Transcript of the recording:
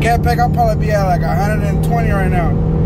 gas pack, I'll probably be at like 120 right now.